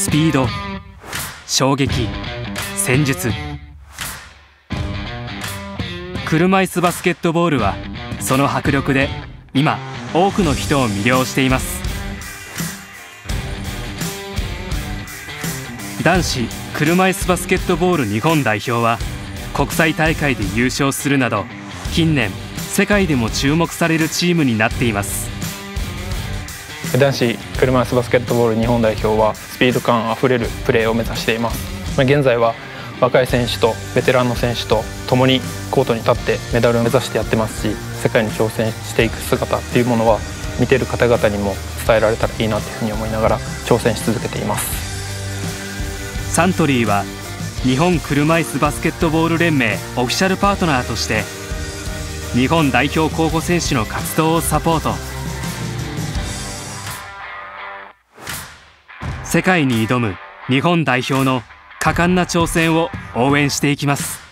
スピード、衝撃、戦術。車椅子バスケットボールはその迫力で今多くの人を魅了しています。男子車椅子バスケットボール日本代表は国際大会で優勝するなど近年世界でも注目されるチームになっています。 男子車椅子バスケットボール日本代表はスピード感あふれるプレーを目指しています。現在は若い選手とベテランの選手と共にコートに立ってメダルを目指してやってますし、世界に挑戦していく姿っていうものは見ている方々にも伝えられたらいいなというふうに思いながら挑戦し続けています。 サントリーは日本車椅子バスケットボール連盟オフィシャルパートナーとして日本代表候補選手の活動をサポート。世界に挑む日本代表の果敢な挑戦を応援していきます。